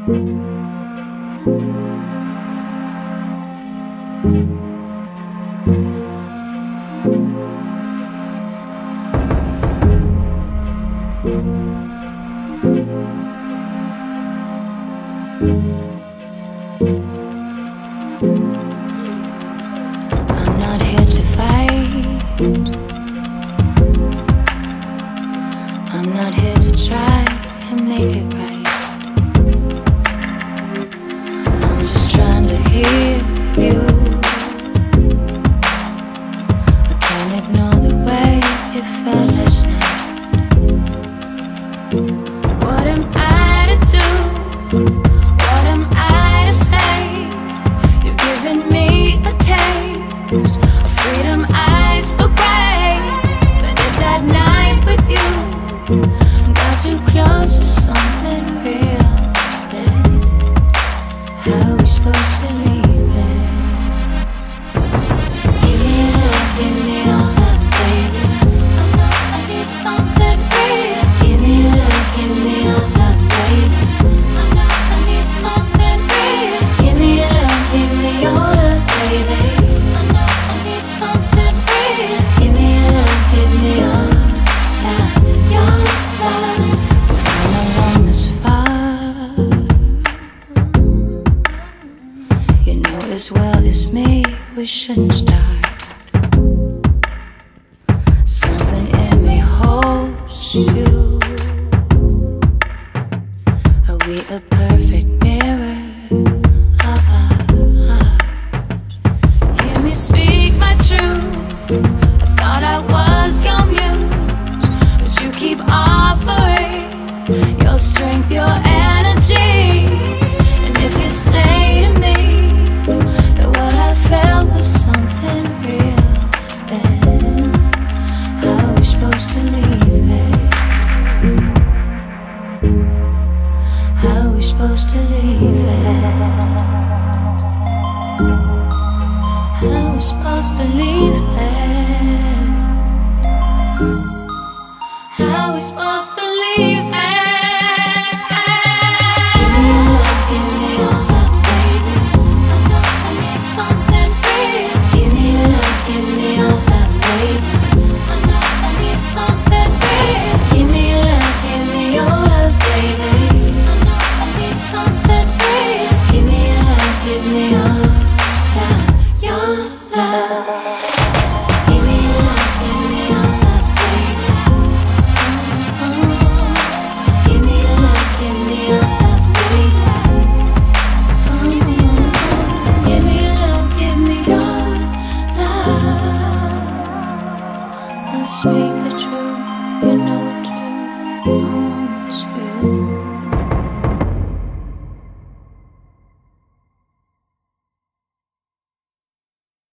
I'm not here to fight. I'm not here to try and make it right. I'm just trying to hear you. I can't ignore the way it felt last night. What am I to do? What am I to say? You've given me a taste of freedom, eyes so bright. But if that night with you got too close to something real, then how are we supposed to leave it? Give me love, give me all that, baby. I know I need something real. Give me love, give me all that, baby. I know I need something real. Give me love, give me all that, baby. I know I need something real. Give me love, give me all that, your love. We've come along this far. You know as well as me we shouldn't start. Something in me holds you. Are we a perfect mirror of our hearts? Hear me speak my truth. I thought I was your muse, but you keep offering your strength, your energy. And if you say to me that what I felt was something real, then how are we supposed to leave it? How are we supposed to leave it? How are we supposed to leave it? How are we supposed to leave it? Give me love, give me all that, baby. I know I need something real. Give me love, give me all that, baby. I know I need something real. Give me love, give me all that, baby. I know I need something real. Give me love, give me all that, your love. Give me love, give me all that, baby. Give me love, give me all that, baby. Give me love, give me all love. I'll speak the truth, you know the truth.